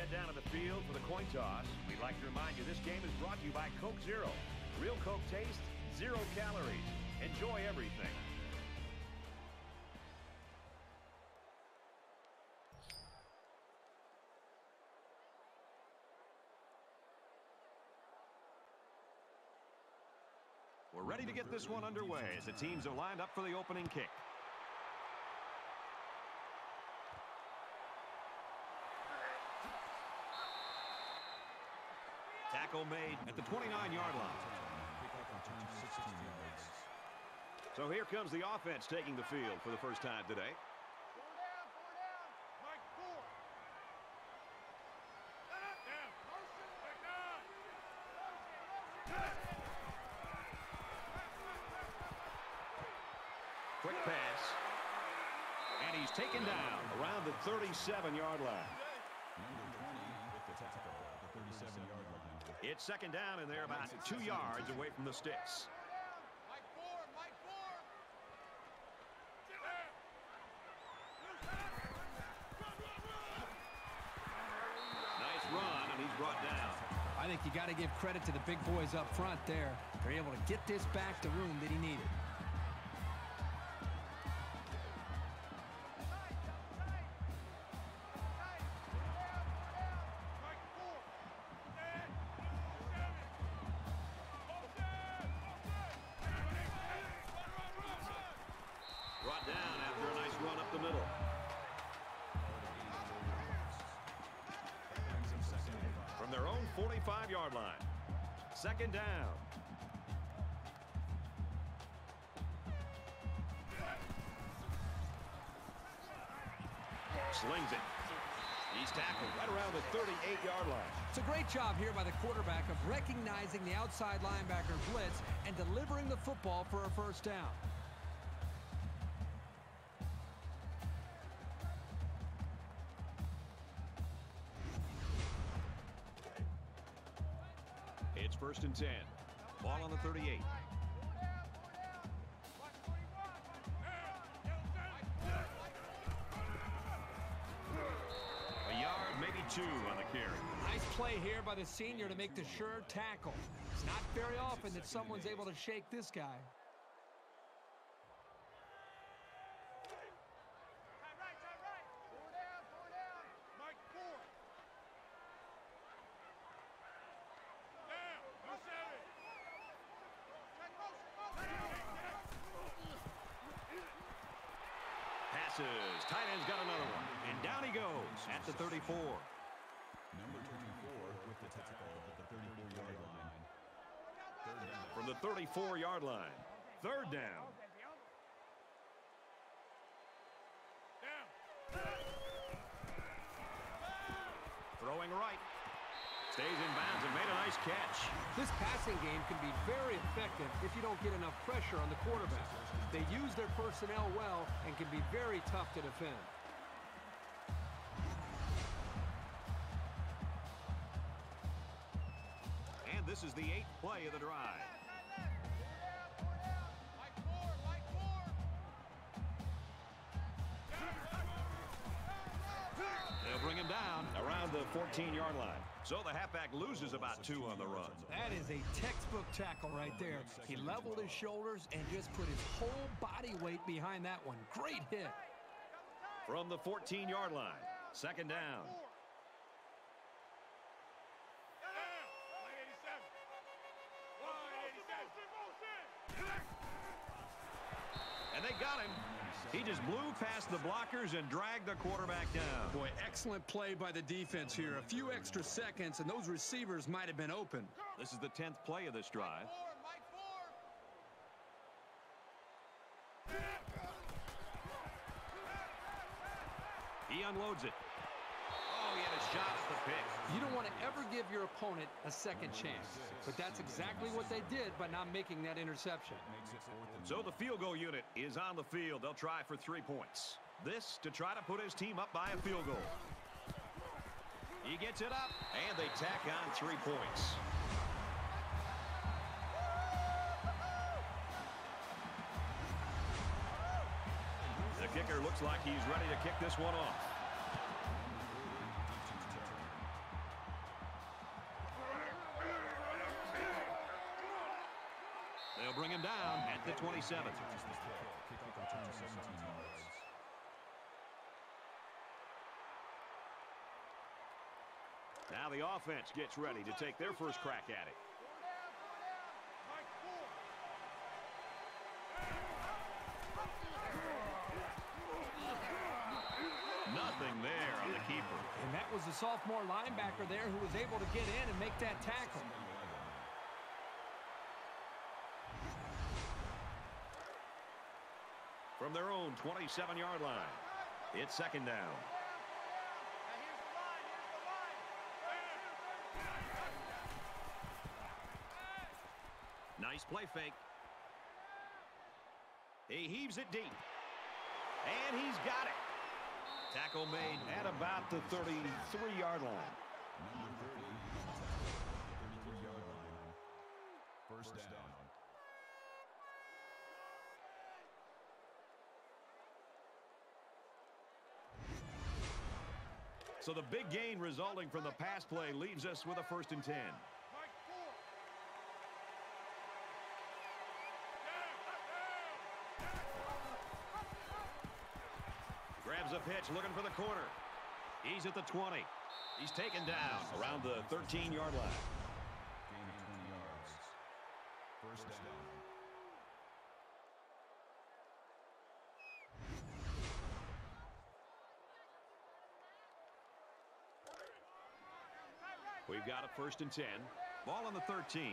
head down to the field for the coin toss. We'd like to remind you this game is brought to you by Coke Zero. Real Coke taste, 0 calories. Enjoy everything. We're ready to get this one underway as the teams are lined up for the opening kick. Tackle made at the 29-yard line. So here comes the offense taking the field for the first time today. Quick pass. And he's taken down around the 37-yard line. It's second down, and they're about 2 yards away from the sticks. Nice run, and he's brought down. I think you got to give credit to the big boys up front there. They're able to get this back to room that he needed. Brought down after a nice run up the middle. From their own 45-yard line. Second down. Slings it. He's tackled right around the 38-yard line. It's a great job here by the quarterback of recognizing the outside linebacker blitz and delivering the football for a first down. It's first and 10. Ball on the 38. A yard, maybe 2 on the carry. Nice play here by the senior to make the sure tackle. It's not very often that someone's able to shake this guy. Passes. Tight end's got another one. And down he goes at the 34. Number 24 with the tackle at the 34-yard line. From the 34-yard line. Third down. Throwing right. Stays in bounds and made a nice catch. This passing game can be very effective if you don't get enough pressure on the quarterback. They use their personnel well and can be very tough to defend. And this is the 8th play of the drive. They'll bring him down around the 14-yard line. So the halfback loses about 2 on the run. That is a textbook tackle right there. He leveled his shoulders and just put his whole body weight behind that one. Great hit. From the 14-yard line, second down. And they got him. He just blew past the blockers and dragged the quarterback down. Boy, excellent play by the defense here. A few extra seconds, and those receivers might have been open. This is the 10th play of this drive. He unloads it. Oh, he had a shot at the pick. You don't want to ever give your opponent a second chance. But that's exactly what they did by not making that interception. So the field goal unit is on the field. They'll try for 3 points. This to try to put his team up by a field goal. He gets it up, and they tack on 3 points. The kicker looks like he's ready to kick this one off. him down at the 27. Now the offense gets ready to take their first crack at it. Nothing there on the keeper. And that was the sophomore linebacker there who was able to get in and make that tackle. From their own 27-yard line, it's second down. Nice play fake. He heaves it deep. And he's got it. Tackle made at about the 33-yard line. Number 30, 33-yard line. First down. So the big gain resulting from the pass play leaves us with a 1st and 10. Grabs a pitch, looking for the corner. He's at the 20. He's taken down around the 13-yard line. Gain of 20 yards. First down. We've got a 1st and 10. Ball on the 13.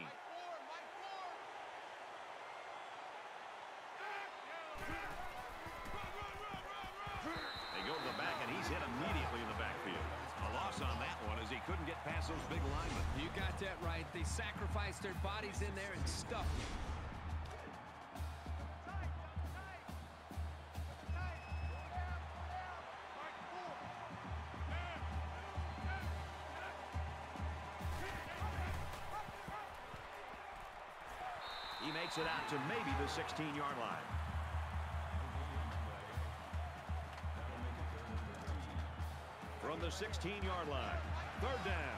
They go to the back, and he's hit immediately in the backfield. A loss on that one as he couldn't get past those big linemen. You got that right. They sacrificed their bodies in there and stuffed it. He makes it out to maybe the 16-yard line. From the 16-yard line, 3rd down.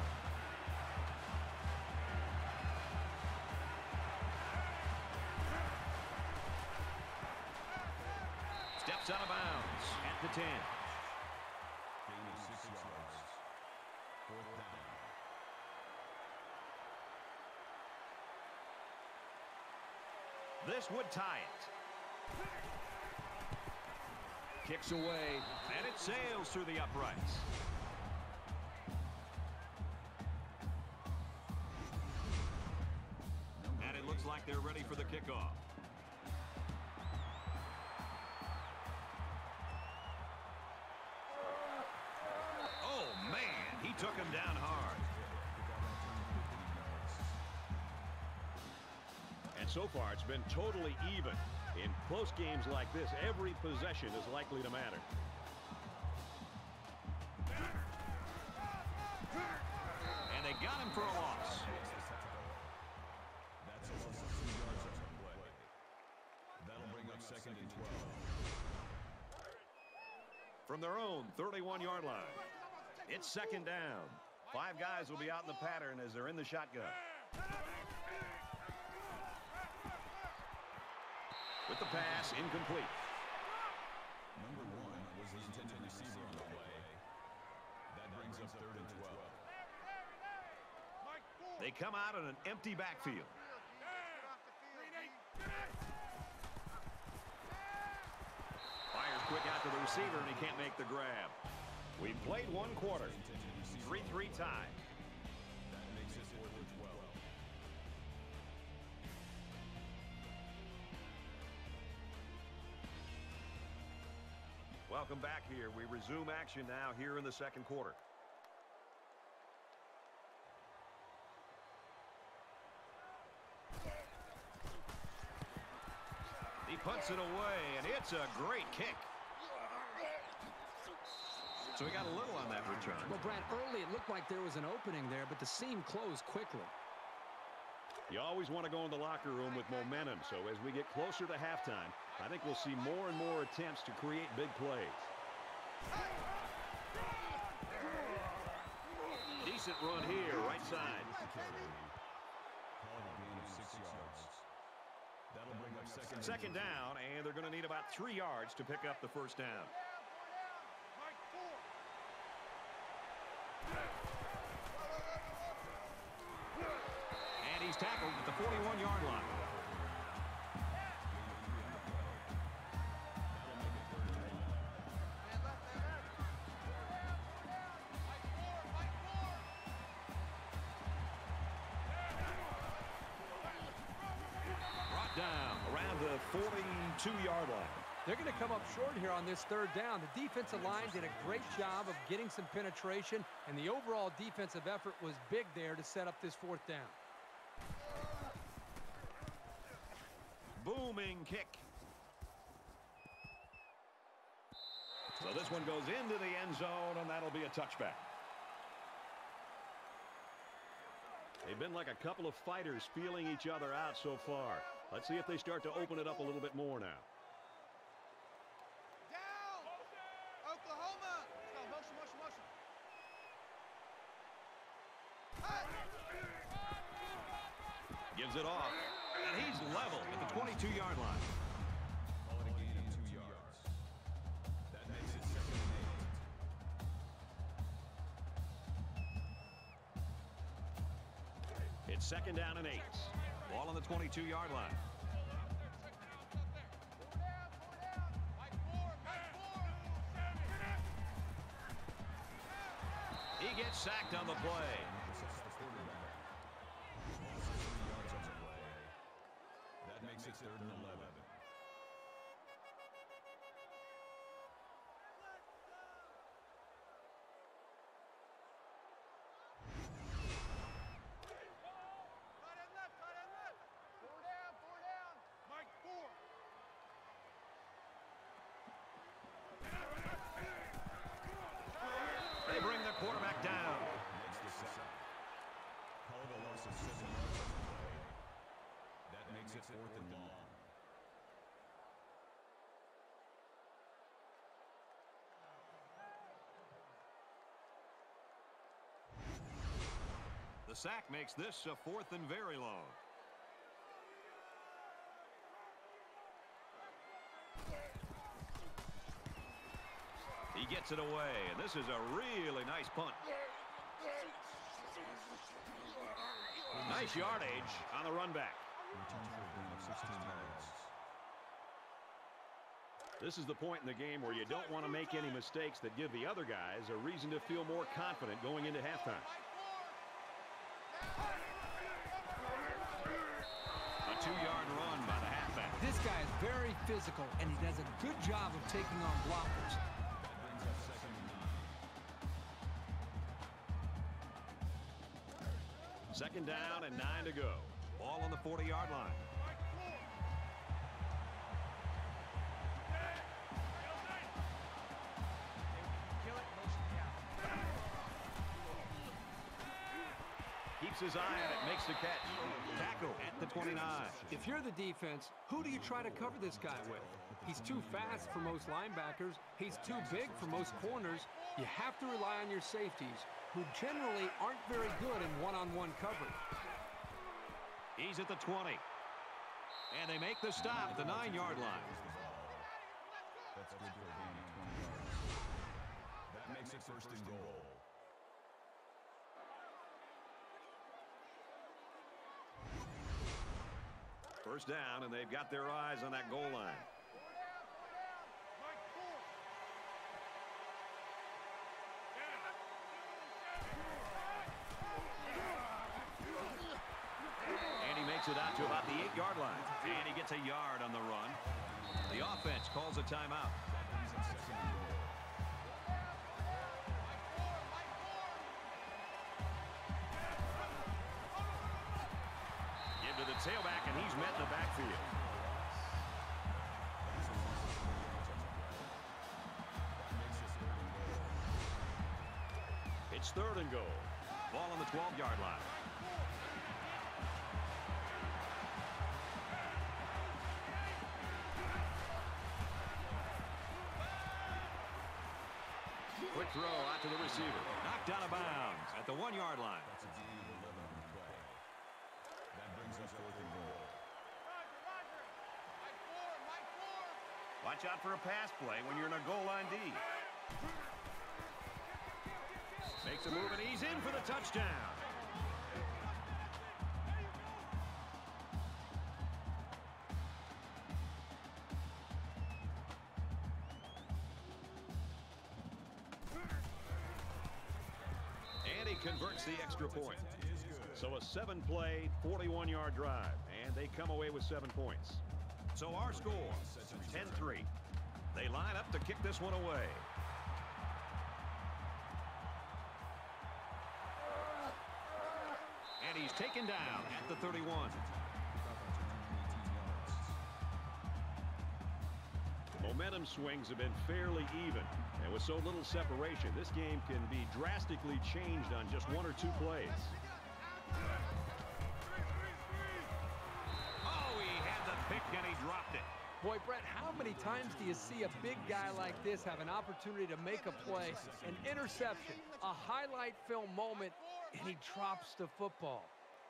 Steps out of bounds at the 10. Gain of 6 yards. 4th down. This would tie it. Kicks away, and it sails through the uprights. And it looks like they're ready for the kickoff. Oh, man, he took him down hard. And so far, it's been totally even. In close games like this, every possession is likely to matter. And they got him for a loss. That's a loss of 2 yards on the play. That'll bring up 2nd and 12. From their own 31-yard line, it's 2nd down. 5 guys will be out in the pattern as they're in the shotgun. With the pass, incomplete. Number 1 was the intended receiver on the play. That brings up 3rd and 12. They come out in an empty backfield. Fires quick out to the receiver, and he can't make the grab. We've played 1 quarter. 3-3 tie. That makes it 4th and 12. Welcome back here. We resume action now here in the 2nd quarter. He punts it away, and it's a great kick. So he got a little on that return. Well, Brad, early it looked like there was an opening there, but the seam closed quickly. You always want to go in the locker room with momentum, so as we get closer to halftime, I think we'll see more and more attempts to create big plays. Decent run here, right side. Call it a gain of 6 yards. That'll bring Second down, and they're going to need about 3 yards to pick up the first down. And he's tackled at the 41-yard line. Down around the 42-yard line. They're going to come up short here on this third down. The defensive line did a great job of getting some penetration, and the overall defensive effort was big there to set up this fourth down. Booming kick. So this one goes into the end zone, and that'll be a touchback. They've been like a couple of fighters feeling each other out so far. Let's see if they start to open it up a little bit more now. Down! Oklahoma! Let's go. Motion. Hey! Gives it off. And he's level at the 22-yard line. Call it a gain of 2 yards. That makes it 2nd and 8. It's 2nd down and 8. Ball on the 22-yard line. He gets sacked on the play. That makes it 3rd and 11. They bring the quarterback down. Makes the sack. Call it a loss of 7 yards on the play. That makes it 4th and long. The sack makes this a 4th and very long. He gets it away, and this is a really nice punt. Nice yardage on the run back. This is the point in the game where you don't want to make any mistakes that give the other guys a reason to feel more confident going into halftime. A 2-yard run by the halfback. This guy is very physical, and he does a good job of taking on blockers. That brings up 2nd and 9. 2nd down and 9 to go. Ball on the 40-yard line. Keeps his eye on it, makes the catch. Tackle at the 29. If you're the defense, who do you try to cover this guy with? He's too fast for most linebackers. He's too big for most corners. You have to rely on your safeties, who generally aren't very good in one-on-one coverage. He's at the 20. And they make the stop at the 9-yard line. That's good for a gain of 20 yards. That makes it 1st and goal. First down, and they've got their eyes on that goal line. And he makes it out to about the 8-yard line. And he gets a yard on the run. The offense calls a timeout. To the tailback, and he's met in the backfield. It's 3rd and goal. Ball on the 12-yard line. Quick throw out to the receiver. Knocked out of bounds at the 1-yard line. That's a gain of 11 on the play. That brings us 4th and goal. Watch out for a pass play when you're in a goal line D. Makes a move, and he's in for the touchdown. And he converts the extra point. So a 7-play, 41-yard drive, and they come away with 7 points. So our score, 10-3. They line up to kick this one away. And he's taken down at the 31. The momentum swings have been fairly even. And with so little separation, this game can be drastically changed on just 1 or 2 plays. Oh, he had the pick and he dropped it. Boy, Brett, how many times do you see a big guy like this have an opportunity to make a play, an interception, a highlight film moment, and he drops the football?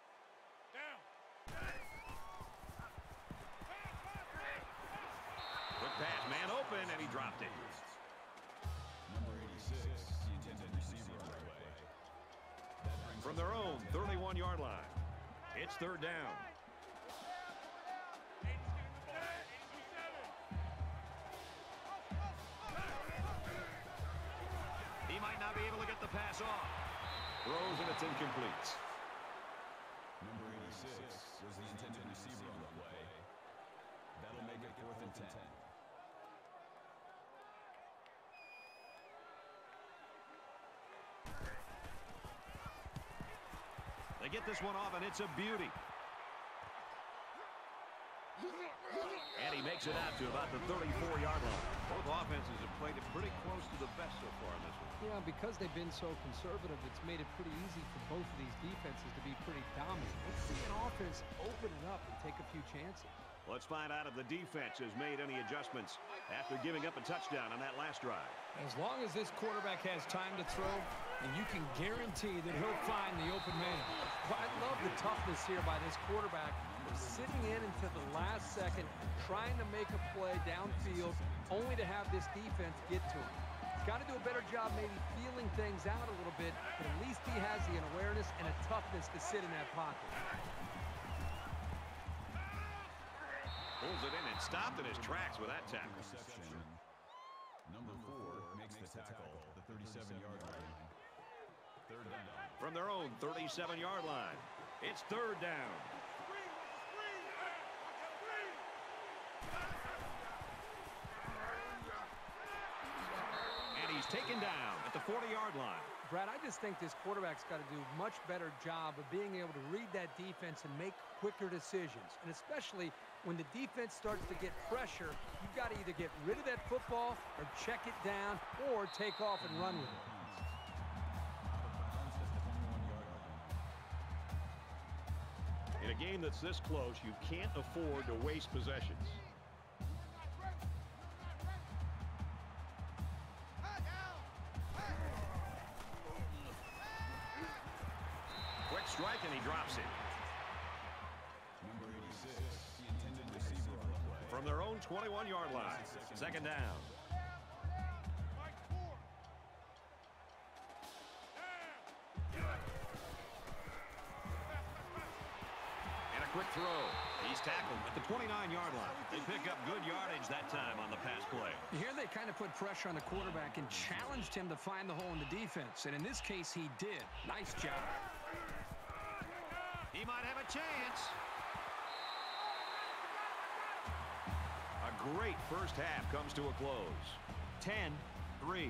Quick pass, man open, and he dropped it. Number 86, the intended receiver on the way. From their own 31-yard line, it's 3rd down. He might not be able to get the pass off. Throws, and it's incomplete. Number 86 was the intended receiver on the play. That'll make it 4th and 10. They get this one off, and it's a beauty. And he makes it out to about the 34-yard line. Both offenses have played it pretty close to the vest so far in this one. Yeah, because they've been so conservative, it's made it pretty easy for both of these defenses to be pretty dominant. Let's see an offense open it up and take a few chances. Let's find out if the defense has made any adjustments after giving up a touchdown on that last drive. As long as this quarterback has time to throw, and you can guarantee that he'll find the open man. But I love the toughness here by this quarterback. Sitting in until the last second, trying to make a play downfield, only to have this defense get to him. He's got to do a better job maybe feeling things out a little bit, but at least he has the awareness and a toughness to sit in that pocket. Pulls it in and stopped in his tracks with that tackle. Reception. Number 4 makes the tackle, the 37-yard line. 3rd down. From their own 37-yard line, it's 3rd down. And he's taken down at the 40-yard line. Brad, I just think this quarterback's got to do a much better job of being able to read that defense and make quicker decisions. And especially when the defense starts to get pressure, you've got to either get rid of that football or check it down or take off and run with it. In a game that's this close, you can't afford to waste possessions. Quick strike, and he drops it. Number 86, the intended receiver on the play. From their own 21-yard line, 2nd down. And a quick throw. He's tackled at the 29-yard line. They pick up good yardage that time on the pass play. Here they kind of put pressure on the quarterback and challenged him to find the hole in the defense. And in this case, he did. Nice job. He might have a chance. A great first half comes to a close. 10-3.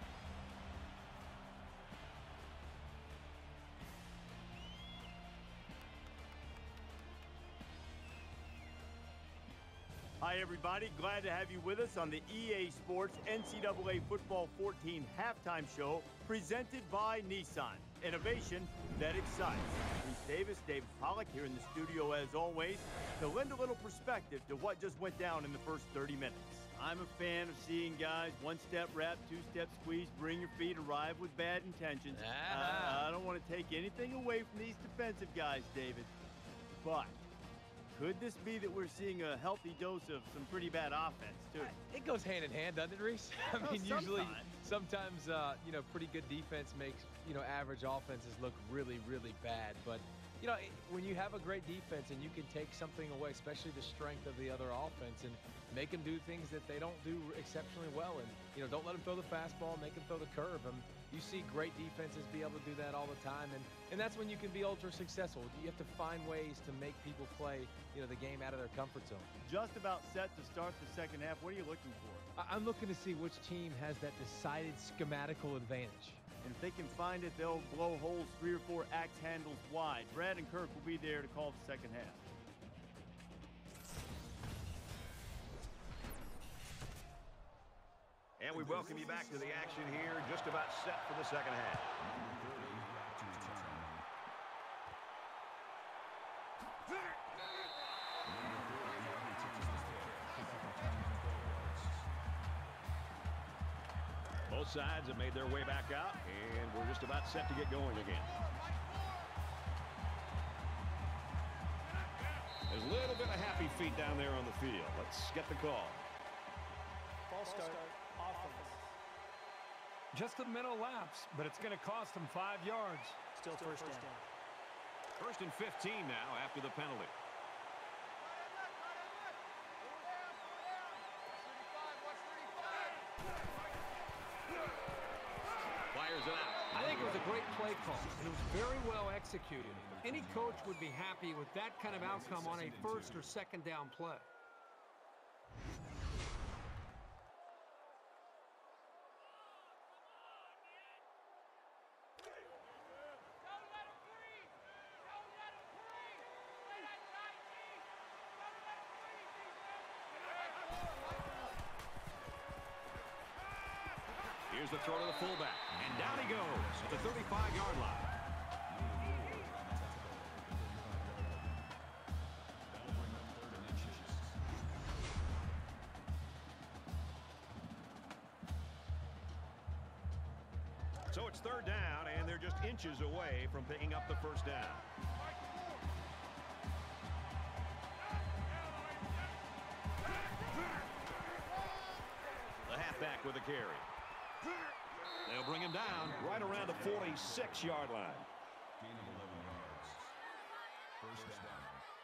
Hi, everybody. Glad to have you with us on the EA Sports NCAA Football 14 halftime show presented by Nissan. Innovation that excites. Reese Davis, David Pollack here in the studio as always to lend a little perspective to what just went down in the first 30 minutes. I'm a fan of seeing guys one-step wrap, two-step squeeze, bring your feet, arrive with bad intentions. I don't want to take anything away from these defensive guys, David, but Could this be that we're seeing a healthy dose of some pretty bad offense, too? It goes hand in hand, doesn't it, Reese? I mean, usually, sometimes, pretty good defense makes, average offenses look really, really bad. But, when you have a great defense and you can take something away, especially the strength of the other offense, and make them do things that they don't do exceptionally well, and, don't let them throw the fastball, make them throw the curve. You see great defenses be able to do that all the time, and that's when you can be ultra successful. You have to find ways to make people play, the game out of their comfort zone. Just about set to start the second half. What are you looking for? I'm looking to see which team has that decided schematical advantage. And if they can find it, they'll blow holes 3 or 4 axe handles wide. Brad and Kirk will be there to call the second half. And we welcome you back to the action here, just about set for the second half. Both sides have made their way back out, and we're just about set to get going again. There's a little bit of happy feet down there on the field. Let's get the call. False start. Offense. Just a mental lapse, but it's going to cost them 5 yards. Still first down. First and 15 now after the penalty. Fires it out. I think it was a great play call, and it was very well executed. Any coach would be happy with that kind of outcome on a first or second down play. Here's the throw to the fullback, and down he goes at the 35-yard line. So it's third down, and they're just inches away from picking up the first down. The halfback with a carry. They'll bring him down right around the 46-yard line. Gain of 11 yards. First down.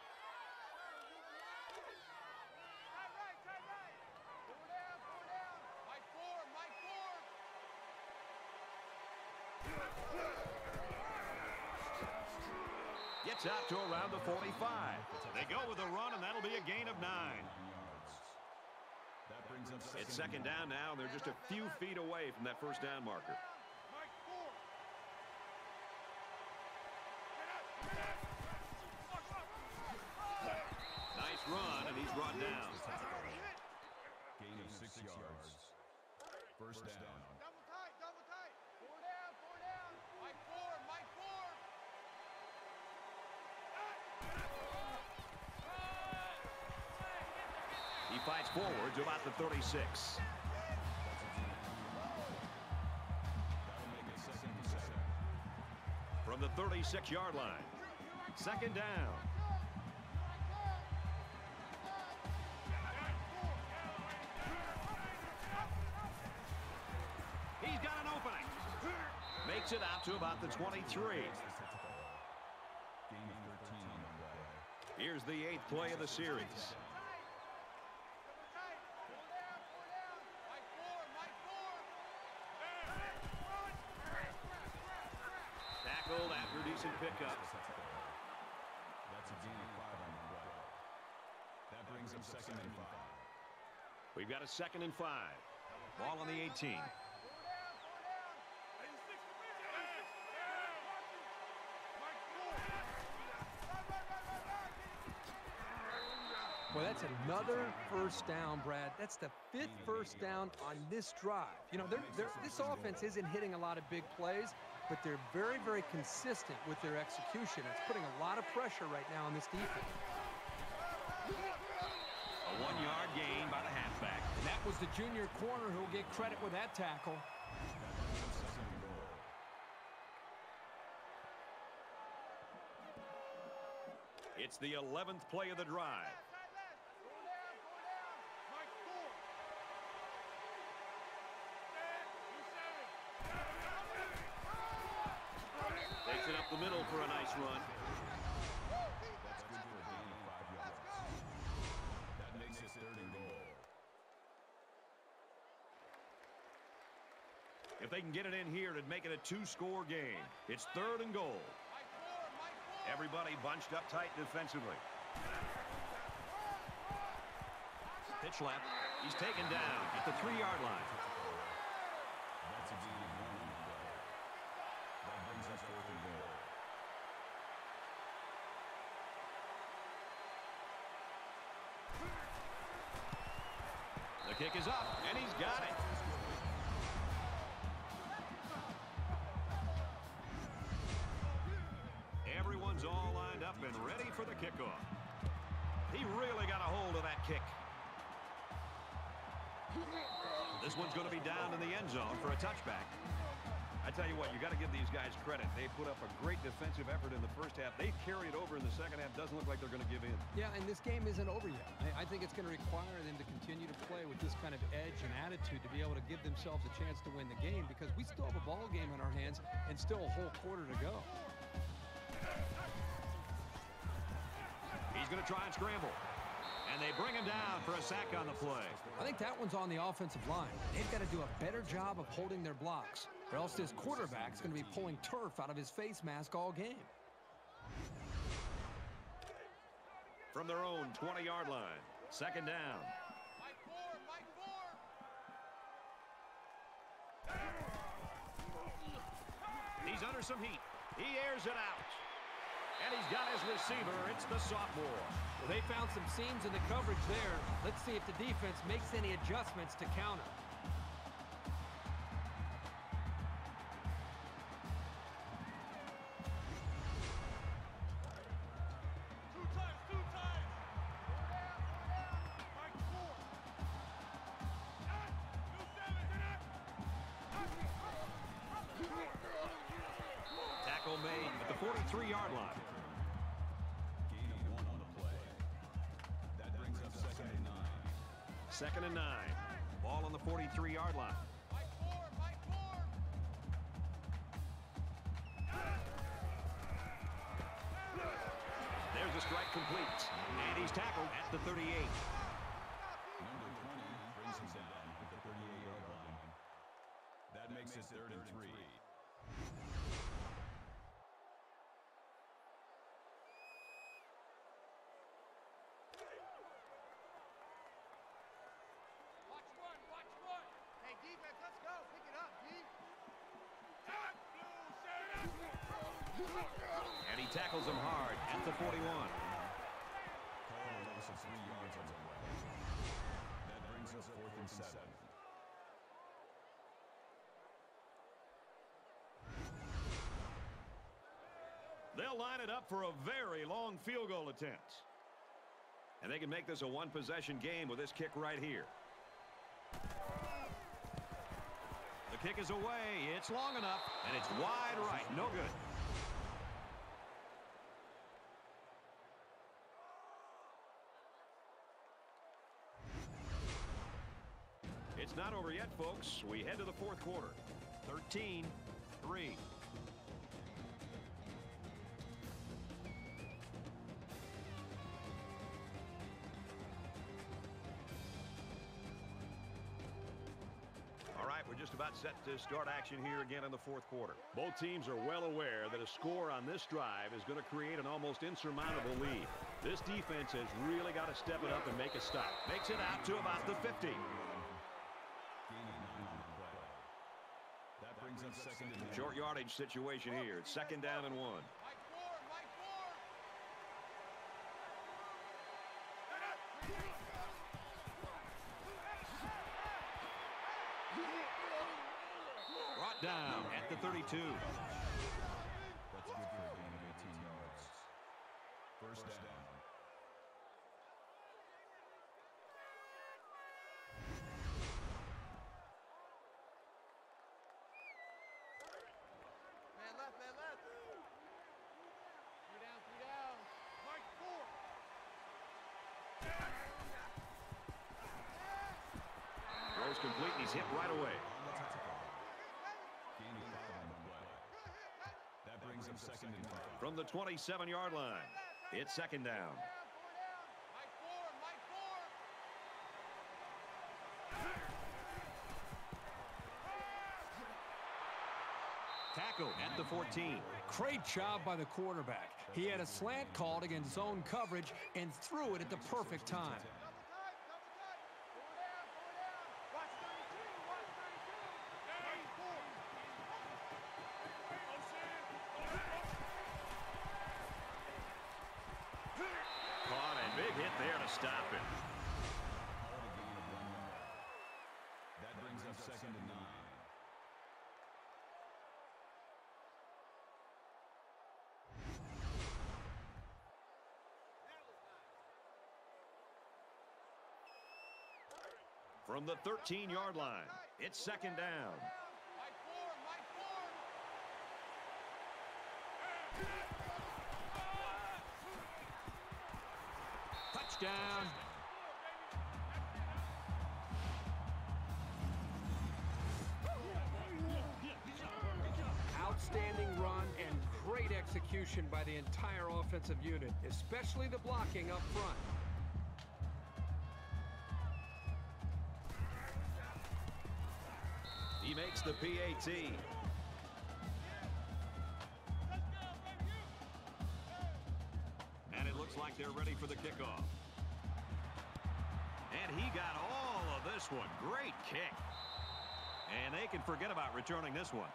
Tight right. Four down. Mike four. Gets out to around the 45. They go with a run, and that'll be a gain of 9. That brings up It's second down now, and they're just a few feet away from that first down marker. Mike four. Nice run, and he's brought down. gain of 6 yards. First down. Double tight. Four down. Mike four. He fights forward to about the 36. That'll make it second and 7. From the 36-yard line. Second down. He's got an opening. Makes it out to about the 23. Gain of 13 on the play. Here's the 8th play of the series. Tackled after decent pickup. That's a gain of 5 on the play. That brings up second and 5. We've got a 2nd and 5. Ball on the 18. Well, that's another first down, Brad. That's the 5th first down on this drive. You know, this offense isn't hitting a lot of big plays, but they're very, very consistent with their execution. It's putting a lot of pressure right now on this defense. A 1-yard gain by the halfback. And that was the junior corner who'll get credit with that tackle. It's the 11th play of the drive. Side left. Four down, four down. Mike, four. Takes it up the middle for a nice run. That's good for a gain of 5 yards. That makes it 3rd and goal. If they can get it in here, it'd make it a 2-score game. It's 3rd and goal. Mike, four. Everybody bunched up tight defensively. Pitch left. He's taken down at the 3-yard line. That's a gain of 1 on the play. That brings us 4th and goal. The kick is up, and he's got it. Everyone's all lined up and ready for the kickoff. He really got a hold of that kick. This one's going to be down in the end zone for a touchback. I tell you what, you got to give these guys credit. They put up a great defensive effort in the first half. They carried over in the second half. Doesn't look like they're going to give in. Yeah, and this game isn't over yet. I think it's going to require them to continue to play with this kind of edge and attitude to be able to give themselves a chance to win the game, because we still have a ball game in our hands and still a whole quarter to go. He's going to try and scramble. And they bring him down for a sack on the play. I think that one's on the offensive line. They've got to do a better job of holding their blocks, or else this quarterback's going to be pulling turf out of his face mask all game. From their own 20-yard line, 2nd down. Mike, four. He's under some heat. He airs it out. And he's got his receiver. It's the sophomore. Well, they found some seams in the coverage there. Let's see if the defense makes any adjustments to counter. Two times. Mike, four. Tackle made at the 43-yard line. Gain of 1 on the play. That brings up 2nd and 9. 2nd and 9. Ball on the 43-yard line. Mike, four. There's a strike complete. And he's tackled at the 38. Number 20 brings him down at the 38-yard line. That makes it 3rd and 3. Watch one. Hey, defense, let's go. Pick it up, D. And he tackles him hard at the 41. Call a loss of 3 yards on the play. That brings us 4th and 7. They'll line it up for a very long field goal attempt. And they can make this a one-possession game with this kick right here. The kick is away. It's long enough, and it's wide right. No good. It's not over yet, folks. We head to the 4th quarter. 13-3. We're just about set to start action here again in the 4th quarter. Both teams are well aware that a score on this drive is going to create an almost insurmountable lead. This defense has really got to step it up and make a stop. Makes it out to about the 50. Gain of 9 on the play. That brings up 2nd and 1. Short yardage situation here. It's 2nd down and 1. Mike, four. Brought down at the 32. That's good for a gain of 18 yards. 1st down. Man left. Three down. Mike, four. he's hit right away. Gain of 5 on the play. That brings up second and 5. From the 27-yard line, it's second down. Mike Ford, Mike Ford. Tackle at the 14. Great job by the quarterback. He had a slant called against zone coverage and threw it at the perfect time. Double tight, double tight. Go down, go down. Watch 32, watch 32. Caught a big hit there to stop it. Called a gain of 1 yard. That brings up second and 9. From the 13-yard line, it's second down. Mike Ford, Mike Ford. Touchdown. Outstanding run and great execution by the entire offensive unit, especially the blocking up front. He makes the PAT. And it looks like they're ready for the kickoff. And he got all of this one. Great kick. And they can forget about returning this one.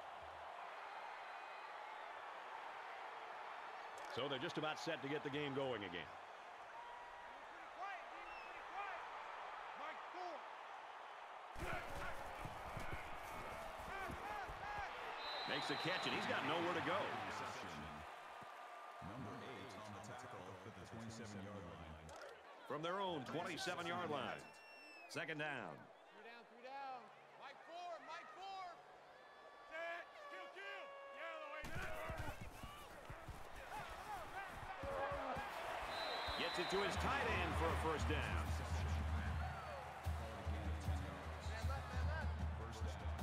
So they're just about set to get the game going again. Pretty quiet, D. Pretty quiet. Mike Ford. Makes the catch, and he's got nowhere to go. Number 8 on the tackle at the 27-yard line. From their own 27-yard line. Second down. 3 down, 3 down. Mike Ford, Mike Ford. Set, kill, kill. Gets it to his tight end for a first down. Called a gain of 10 yards. First down.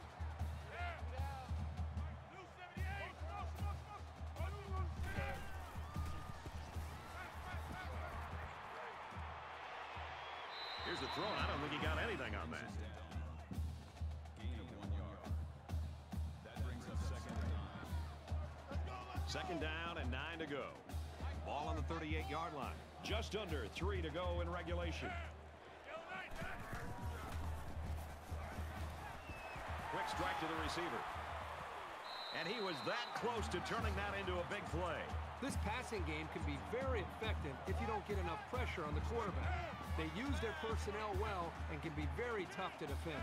Here's the throw, and I don't think he got anything on that. Gain of 1 yard. That brings up second and 9. Second down and 9 to go. Ball on the 38-yard line. Just under 3 to go in regulation. Quick strike to the receiver. And he was that close to turning that into a big play. This passing game can be very effective if you don't get enough pressure on the quarterback. They use their personnel well and can be very tough to defend.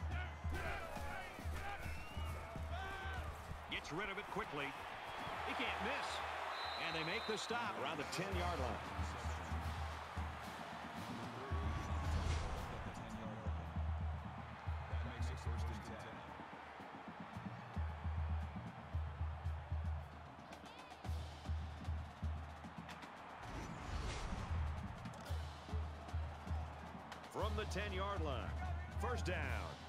Gets rid of it quickly. He can't miss. And they make the stop around the 10-yard line. That makes it first and 10. From the 10-yard line. First down.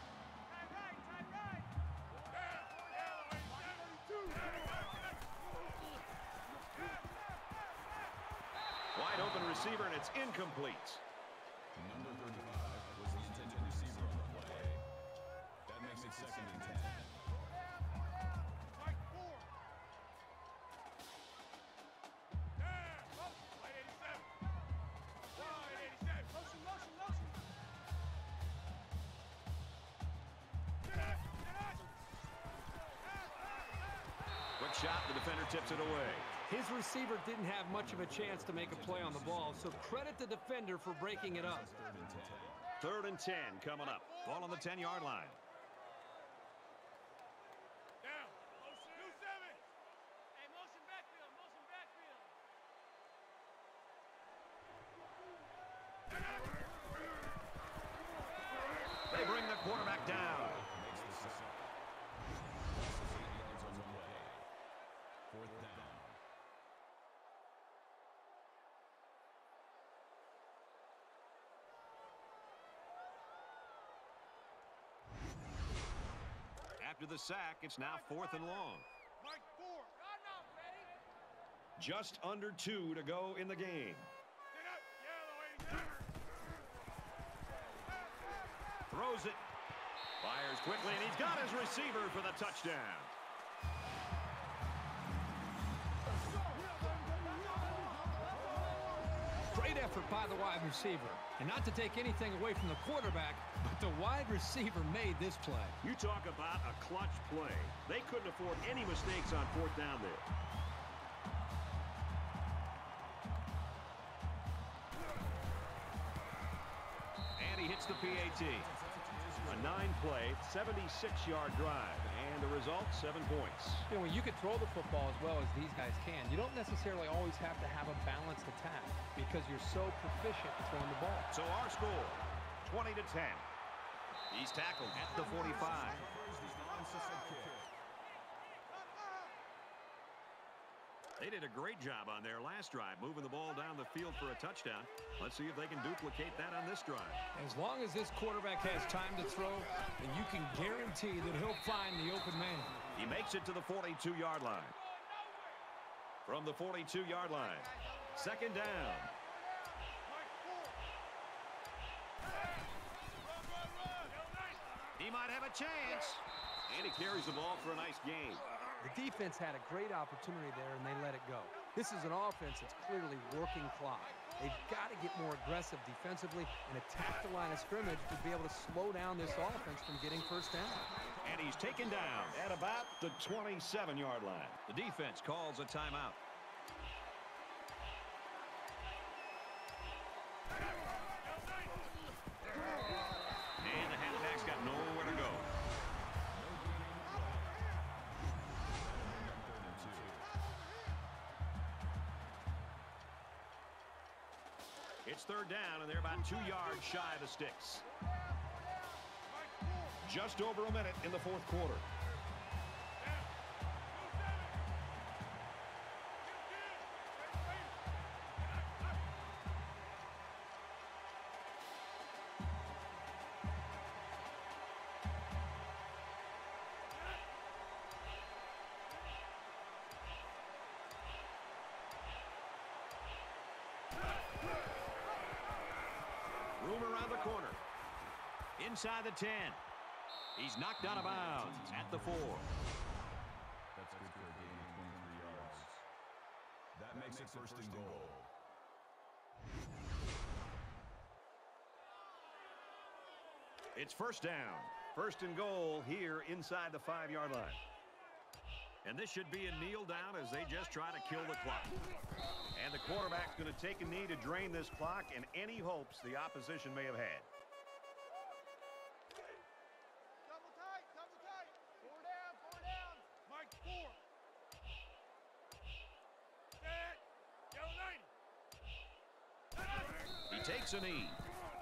Wide open receiver, and it's incomplete. Number 35 was the intended receiver on the play. That makes it second and 10. Quick shot, the defender tips it away. His receiver didn't have much of a chance to make a play on the ball, so credit the defender for breaking it up. Third and 10. Third and 10 coming up. Ball on the 10-yard line. Down. Motion. 2-7. Hey, motion backfield. Motion backfield. They bring the quarterback down. Makes the sack. Losses 8 yards on the play. Fourth down. After the sack, it's now 4th and long. Mike 4. I'm not ready. Just under 2 to go in the game. Get up. Yellow, Throws it. Fires quickly, and he's got his receiver for the touchdown. Great effort by the wide receiver. And not to take anything away from the quarterback, but the wide receiver made this play. You talk about a clutch play. They couldn't afford any mistakes on 4th down there. And he hits the PAT. A 9-play, 76-yard drive. And the result, 7 points. You know, when you can throw the football as well as these guys can, you don't necessarily always have to have a balanced attack because you're so proficient at throwing the ball. So our score, 20-10. He's tackled at the 45. They did a great job on their last drive, moving the ball down the field for a touchdown. Let's see if they can duplicate that on this drive. As long as this quarterback has time to throw, then you can guarantee that he'll find the open man. He makes it to the 42-yard line. From the 42-yard line, 2nd down. He might have a chance. And he carries the ball for a nice gain. The defense had a great opportunity there, and they let it go. This is an offense that's clearly working clock. They've got to get more aggressive defensively and attack the line of scrimmage to be able to slow down this offense from getting 1st down. And he's taken down at about the 27-yard line. The defense calls a timeout. And the halfback's got nowhere to go. It's 3rd down, and they're about 2 yards shy of the sticks. Just over a minute in the 4th quarter. Room around the corner. Inside the 10. He's knocked out of bounds at the 4. That's good for a gain of 23 yards. That makes it 1st and goal. It's 1st down. 1st and goal here inside the 5-yard line. And this should be a kneel down as they just try to kill the clock. And the quarterback's going to take a knee to drain this clock and any hopes the opposition may have had. Double tight, double tight. 4 down, 4 down. Mike 4. Set. Yellow 90. He takes a knee.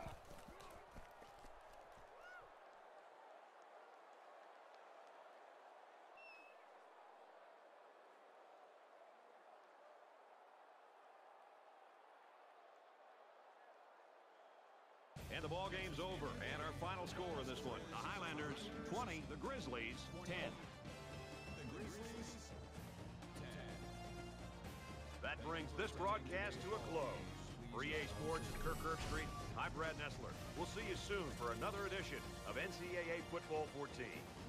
And the ball game's over. And our final score in this one, the Highlanders 20, the Grizzlies 10. The Grizzlies, 10. That brings this broadcast to a close. For EA Sports and Kirk Street, I'm Brad Nessler. We'll see you soon for another edition of NCAA Football 14.